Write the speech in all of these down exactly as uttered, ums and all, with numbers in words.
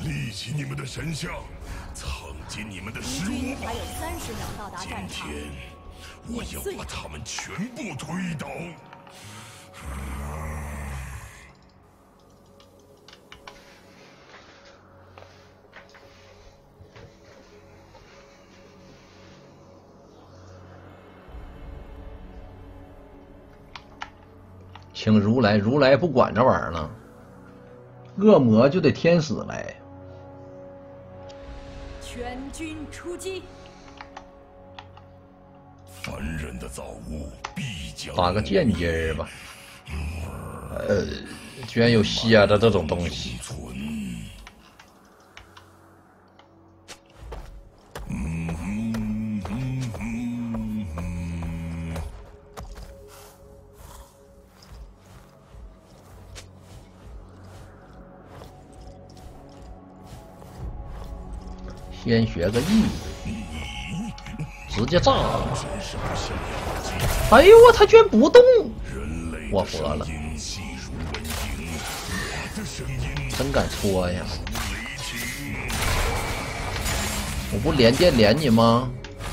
立起你们的神像，藏进你们的食物吧。 还有三十秒到达战场。 今天我要把他们全部推倒。 请如来，如来不管这玩意儿了，恶魔就得天使来。 全军出击！ 凡人的造物必将打个剑尖儿吧。呃，居然有蝎子这种东西。先学个 E， 直接炸了！哎呦我，他居然不动！我服了，真敢戳呀！我不连电连你吗？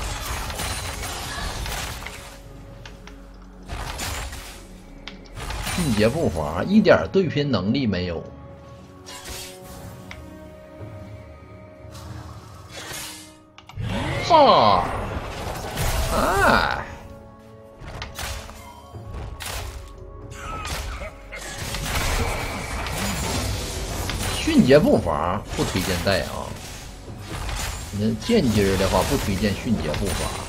迅捷步伐，一点对拼能力没有。炸！哎，迅捷步伐不推荐带啊。那剑姬儿的话不推荐迅捷步伐。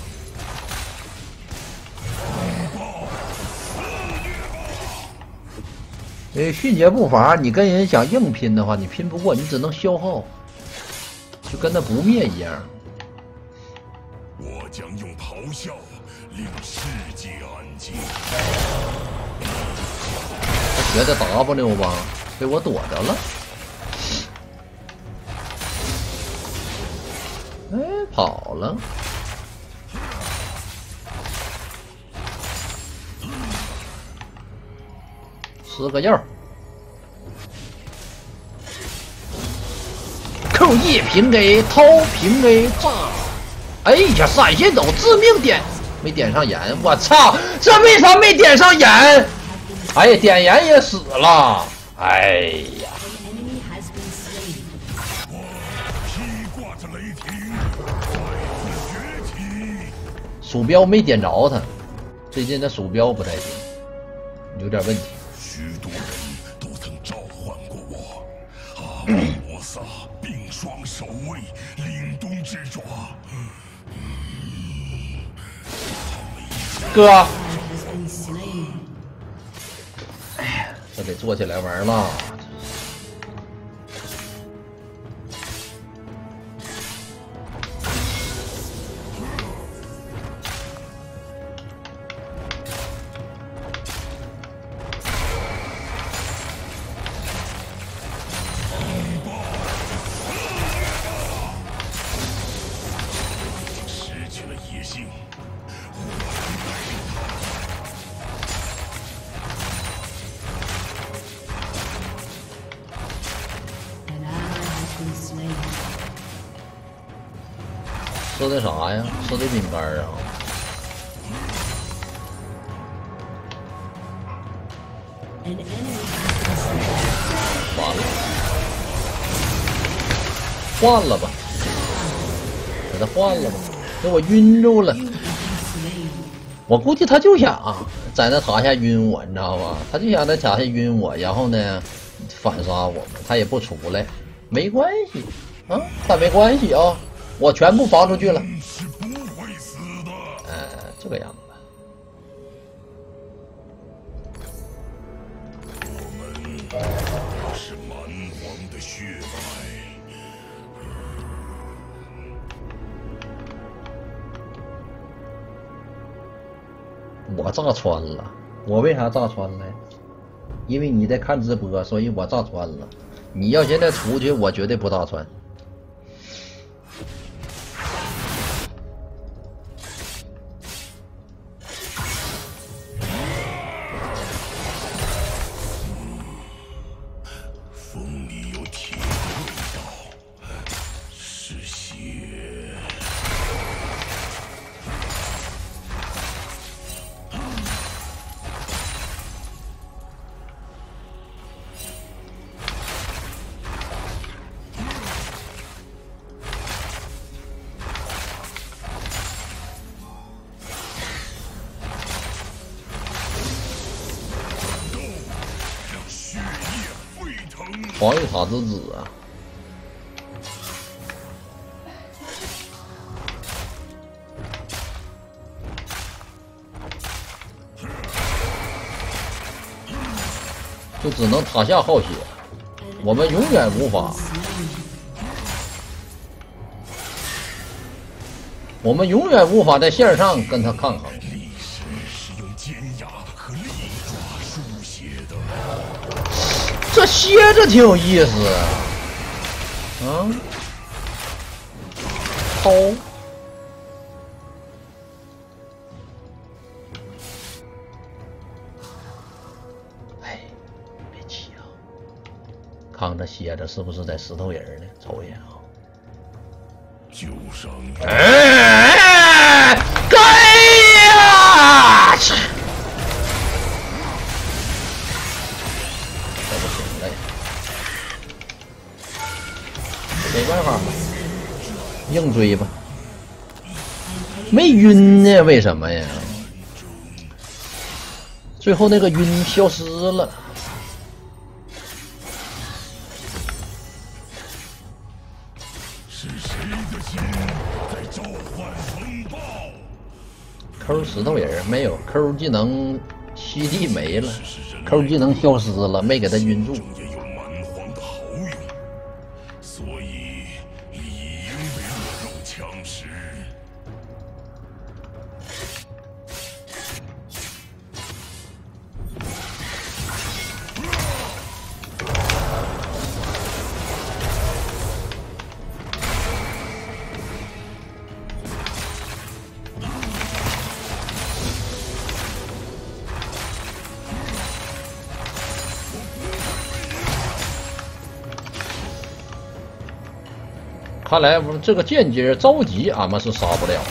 因为迅捷步伐，你跟人想硬拼的话，你拼不过，你只能消耗，就跟那不灭一样。 我将用咆哮令世界安静。 他学的 W 吧，被我躲着了。哎，跑了。吃个药。Q E 平 A 掏平 A 炸。哎呀，闪现走，致命点没点上眼，我操，这为啥没点上眼？哎呀，点眼也死了，哎呀！鼠标没点着他，最近的鼠标不太行，有点问题。 许多人都曾召唤过我，阿摩萨冰霜守卫，凛冬之爪。 哥，哎呀，这得坐起来玩了。 失去了野性。 吃的啥呀？吃的饼干啊！完了，换了吧，给他换了吧，给我晕住了。我估计他就想在那塔下晕我，你知道吧？他就想在塔下晕我，然后呢反杀我们，他也不出来，没关系啊，他没关系啊。我全部防出去了， 是不会死的。 呃，这个样子。 我们是蛮皇的血脉。 我炸穿了，我为啥炸穿了？因为你在看直播，所以我炸穿了。你要现在出去，我绝对不炸穿。 风里有铁的味道。 防御塔之子啊！就只能塔下耗血，我们永远无法，我们永远无法在线上跟他抗衡。 历史是用尖牙和利爪书写的。 这蝎子挺有意思啊！掏。看这蝎子是不是在石头人呢？瞅一眼啊！ 就剩哎，该呀！这不行了呀，没办法，硬追吧。没晕呢？为什么呀？最后那个晕消失了。Q 石头人没有 Q 技能，吸地没了 ，Q 技能消失了，没给他晕住。 也有蛮荒的好用，所以理应被弱肉强食。 看来这个间接着急，俺们是杀不了了。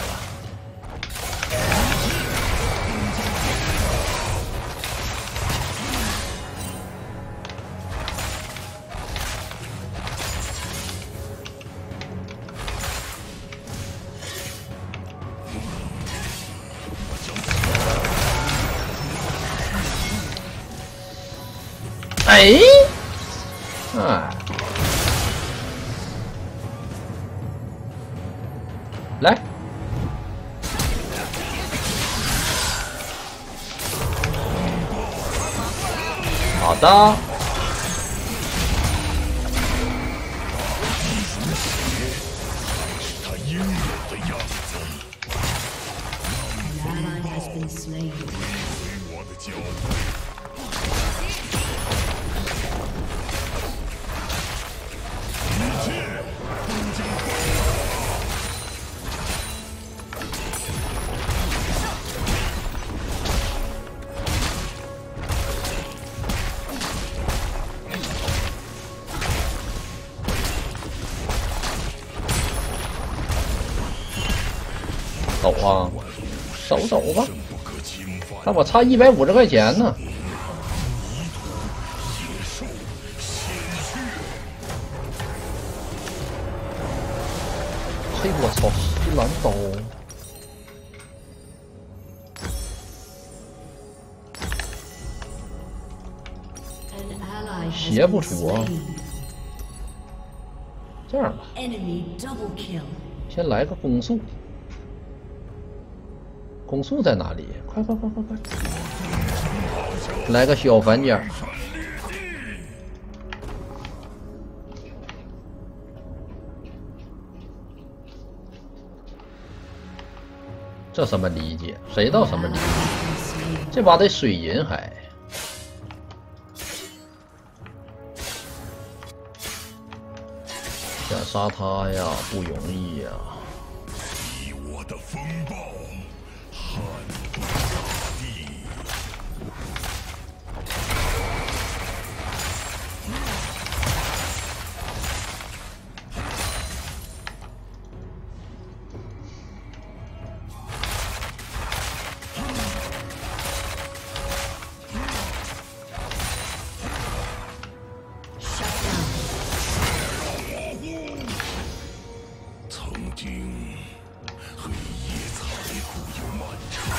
哎，哎。来，好的。 他应有的样子。我的脚步。一切都将走啊，走走吧。但我差一百五十块钱呢。嘿，我操，西兰刀！斜不出啊。这样吧，先来个攻速。攻速在哪里？快快快快快！来个小反甲。这什么理解？谁道什么理解？这把得水银还。想杀他呀，不容易呀。 以我的风暴撼动大地。曾经，黑夜残酷又漫长。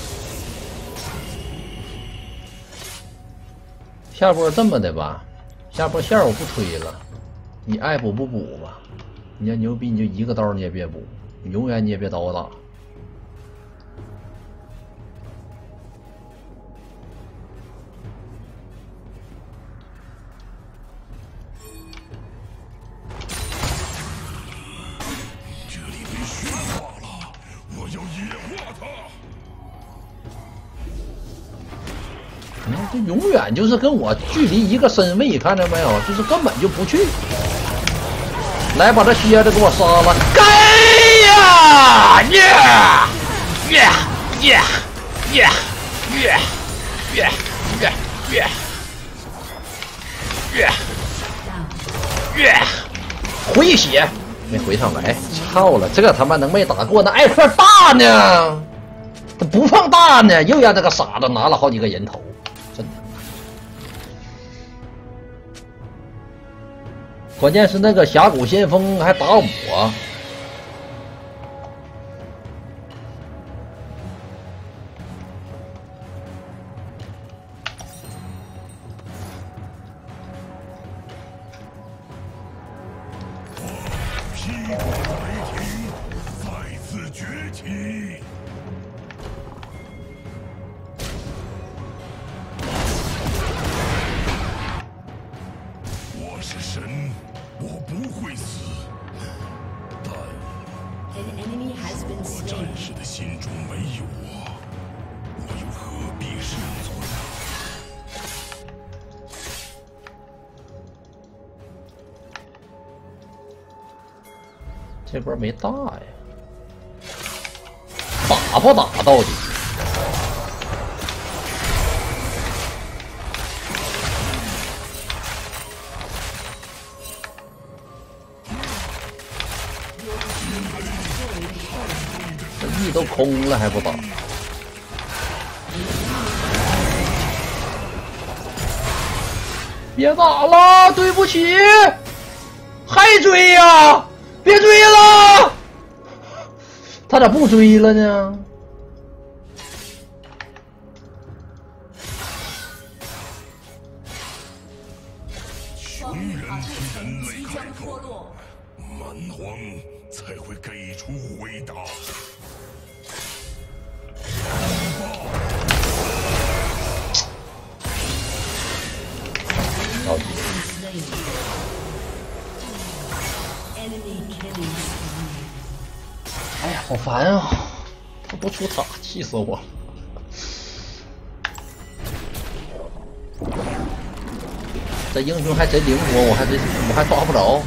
下波这么的吧， 下波线我不推了，你爱补不补吧？你要牛逼你就一个刀你也别补，你永远你也别找我打。 这里被驯化了，我要野化它。 你看，这永远就是跟我距离一个身位，看着没有？就是根本就不去。来，把这蝎子给我杀了！该呀！耶耶耶耶耶耶耶耶耶耶！回血没回上来，操了！这个他妈能没打过那艾克大呢？他不放大呢，又让这个傻子拿了好几个人头。真的，关键是那个峡谷先锋还打我， 劈破雷霆，再次崛起。我是神，我不会死，但 An enemy has been 我 slain. 战士的心中没有我，我又何必生存呢？ 这波没大呀，打不打到底？这地都空了还不打？别打了，对不起，还追呀！别追了，他咋不追了呢？ 穷人替人类开口，蛮荒才会给出回答。 着急。 哎呀，好烦啊！他不出塔，气死我了！这英雄还真灵活，我还真我还抓不着。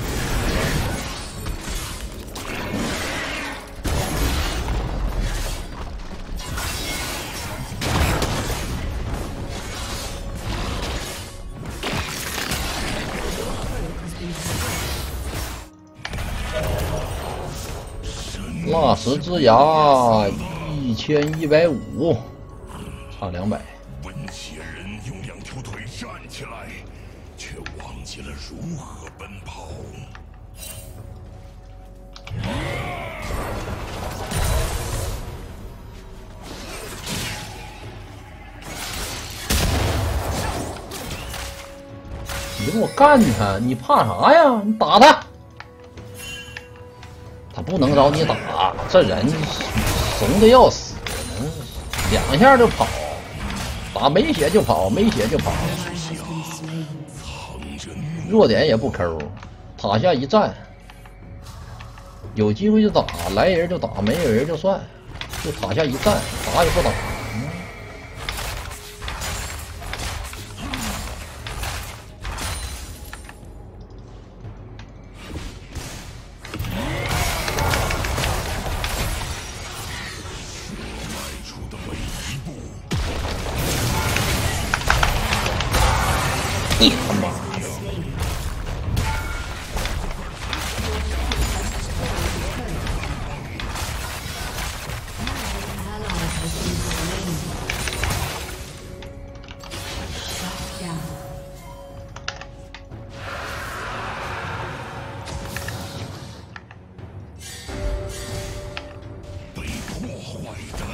蜡石之牙一千一百五，差两百。 温血人用两条腿站起来，却忘记了如何奔跑。 你给我干他！你怕啥呀？你打他！他不能找你打，这人怂的要死，两下就跑，打没血就跑，没血就跑，弱点也不抠，塔下一站，有机会就打，来人就打，没有人就算，就塔下一站，打也不打。你他妈！ 被破坏的。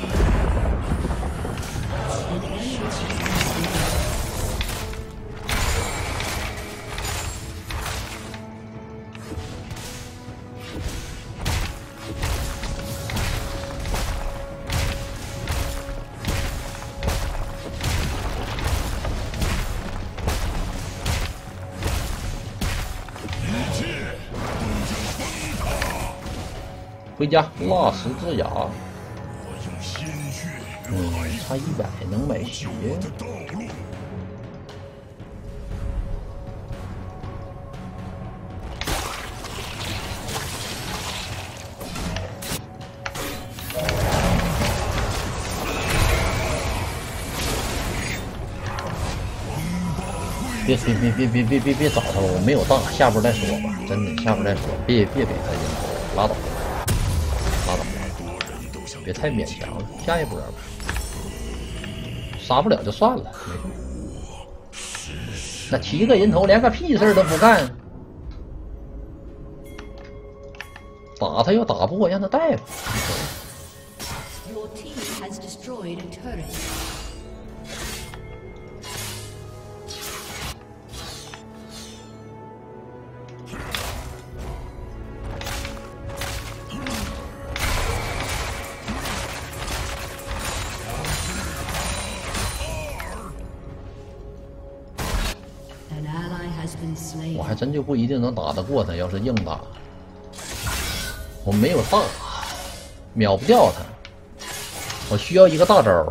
回家，拉十字牙。 我用鲜血嗯，差一百能买鞋。 的道路。 别别别别别别别别找他了，我没有大，下波再说吧，真的下波再说，别别给他人头，拉倒，拉倒，别太勉强了，下一波吧，杀不了就算了，没事。那七个人头连个屁事都不干，打他又打不过，让他带吧。 Your team has destroyed a turret. An ally has been slain. 我还真就不一定能打得过他，要是硬打，我没有大，秒不掉他，我需要一个大招。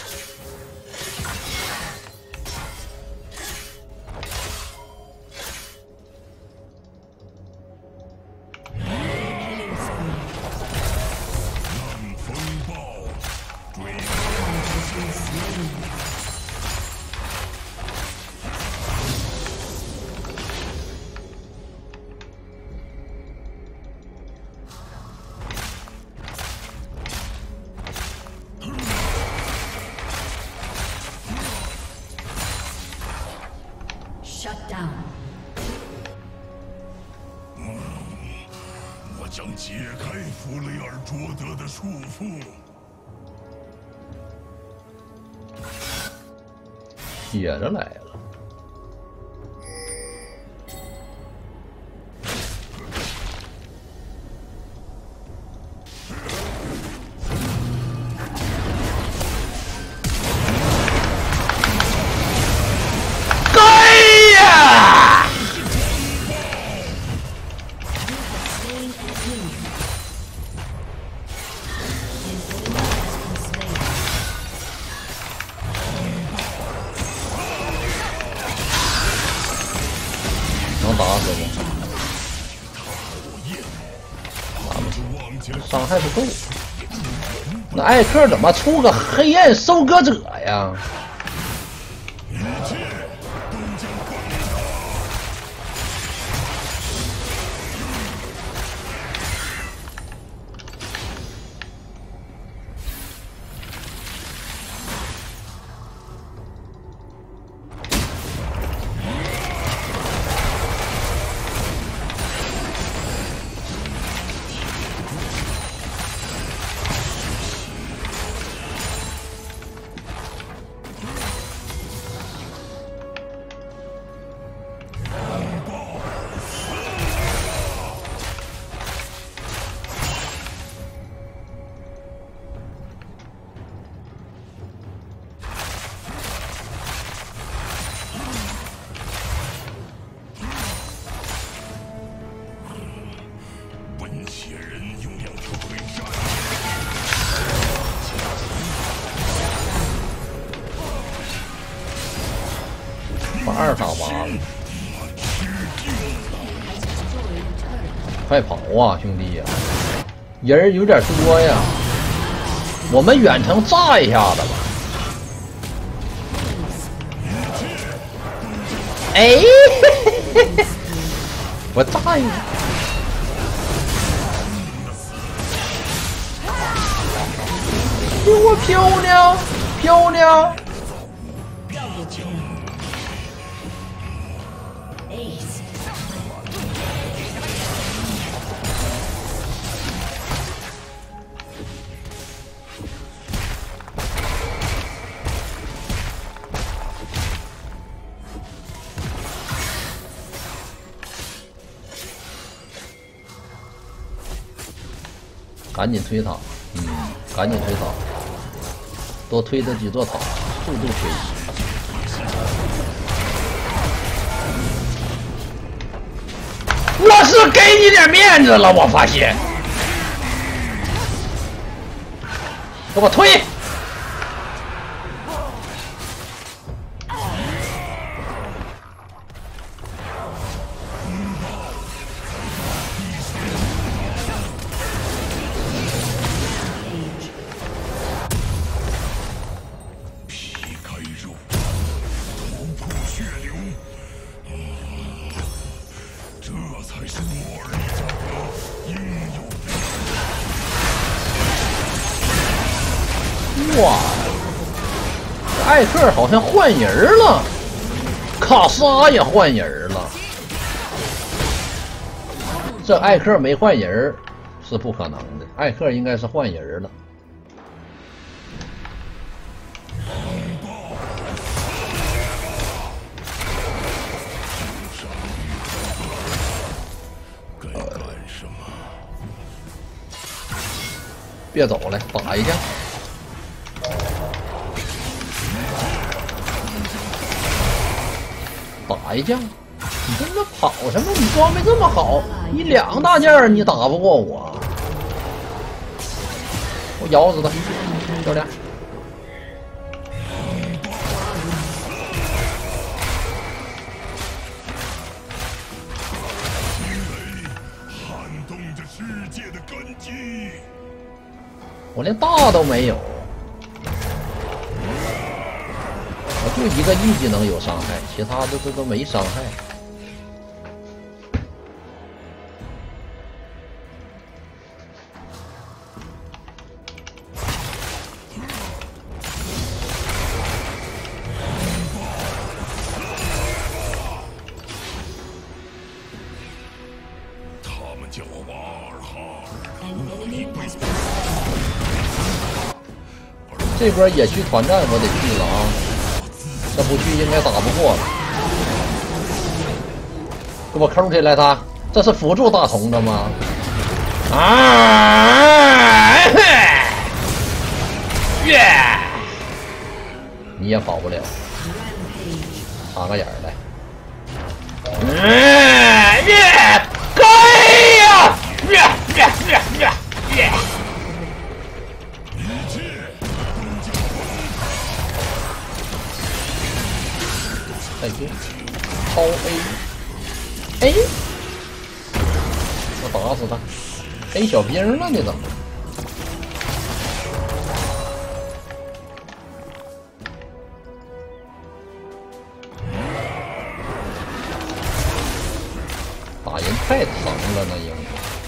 Shut down. 我将解开弗雷尔卓德的束缚。 接着来了。能打死我？打不死，伤害不够。那艾克怎么出个黑暗收割者呀？把二打完了，快跑啊，兄弟呀！人儿有点多呀，我们远程炸一下子吧。哎，我炸一下。给我漂亮，漂亮！ 赶紧推塔，嗯，赶紧推塔，多推这几座塔，速度推。我是给你点面子了，我发现。 给我推！ 皮开肉绽，头破血流，嗯，这才是我儿家的应有的。 哇，这艾克好像换人了，卡莎也换人了。这艾克没换人是不可能的，艾克应该是换人了。 该干什么？ 别走了，打一下。打一架，你这他妈跑什么？你装备这么好，你两个大件儿你打不过我，我咬死他，教练。 撼动着世界的根基。 我连大都没有。我就一个 E 技能有伤害，其他的这都没伤害。 他们叫我瓦尔哈尔， 这波野区团战我得去了啊！这不去应该打不过了。给我坑起来他！这是辅助大虫子吗？啊！耶！你也跑不了，插个眼儿来。嗯耶！该呀！耶耶耶耶耶！再见，超 A， A， 我打死他 ，A 小兵了，你怎么？打人太疼了，那英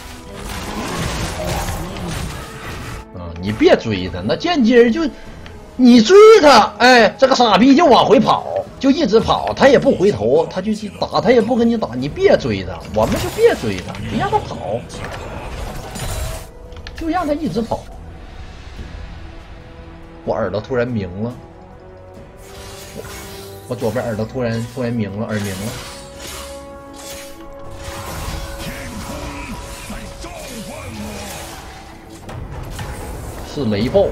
雄。啊，你别追他，那剑姬就你追他，哎，这个傻逼就往回跑。就一直跑，他也不回头，他就去打，他也不跟你打，你别追他，我们就别追他，你让他跑，就让他一直跑。我耳朵突然鸣了，我我左边耳朵突然突然鸣了，耳鸣了。是雷暴。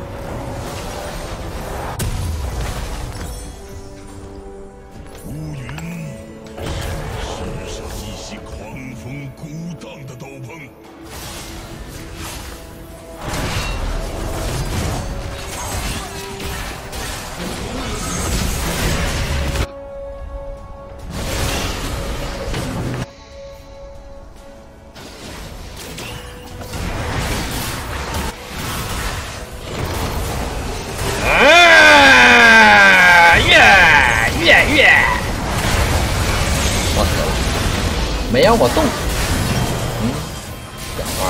没让我动，嗯，讲话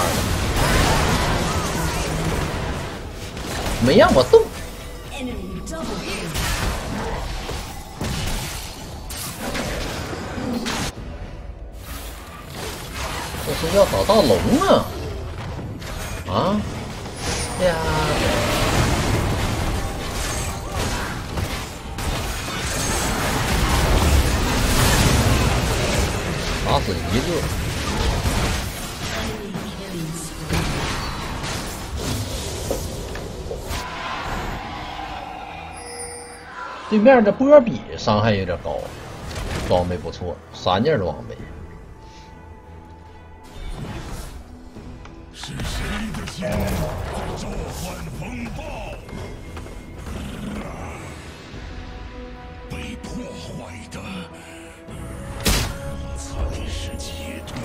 呢，没让我动。这是要找大龙啊！啊呀！打死一个。对面的波比伤害有点高，装备不错，三件装备。 是谁的心在召唤风暴？被破坏的才是解脱。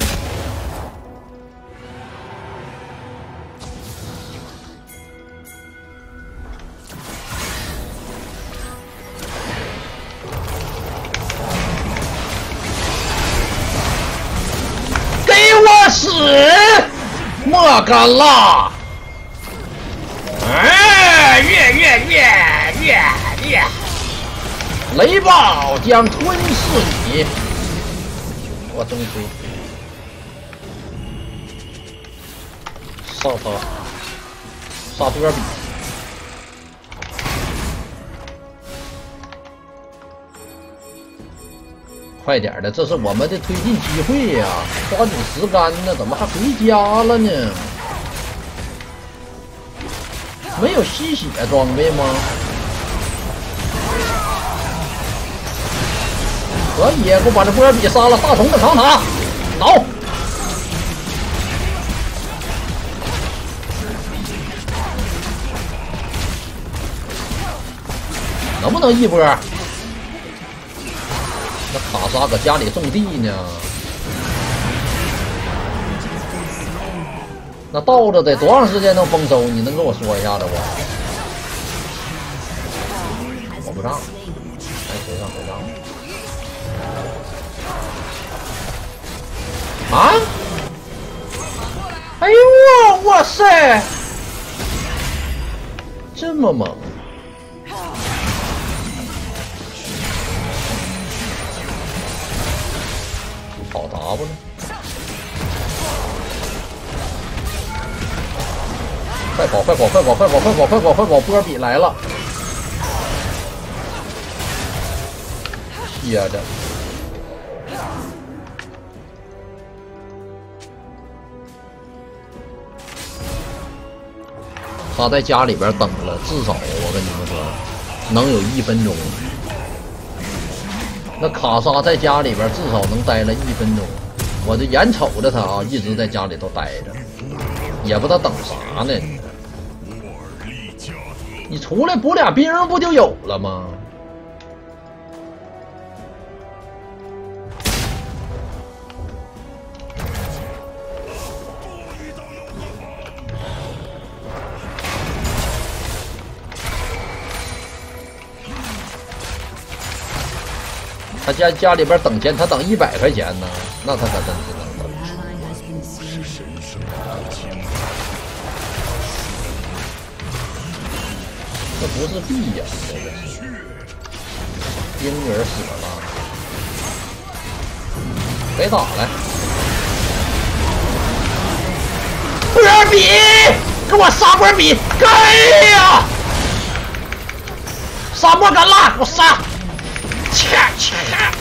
给我死！莫干了！哎，越越越越越！雷暴将吞噬你！我中推，上他，杀多比。快点的，这是我们的推进机会呀！抓紧时间呢，怎么还回家了呢？没有吸血装备吗？可以，给我把这波尔比杀了！大虫子扛塔，倒！能不能一波？那卡莎搁家里种地呢，那稻子得多长时间能丰收？你能跟我说一下子不？保不上，哎，回上回上。啊！哎呦我，哇塞，这么猛！好打不呢？快跑！快跑！快跑！快跑！快跑！快跑！快跑！波比来了！歇着。他在家里边等了，至少我跟你们说，能有一分钟。那卡莎在家里边至少能待了一分钟，我就眼瞅着他啊，一直在家里头待着，也不知道等啥呢。你出来补俩兵不就有了吗？他家家里边等钱，他等一百块钱呢，那他可真是能等。这不是币呀，这个婴儿死了，别打来！波尔比，给我杀波尔比！该呀！杀莫甘娜，给我杀！切切！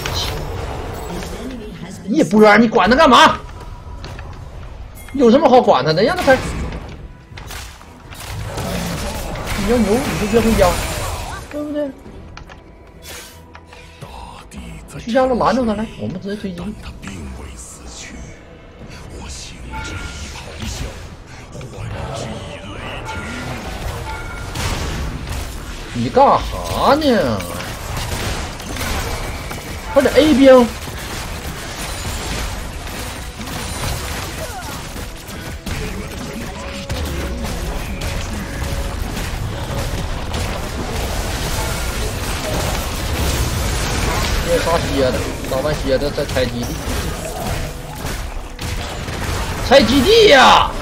一波，你管他干嘛？有什么好管他的？让他开。你要牛，你就别回家，对不对？去家了拦住他来，我们直接推进。 他并未死去，我行之以咆哮，还之以雷霆。 你干哈呢？快点 A 兵！这杀蝎的，打完蝎子再拆基地，拆基地呀！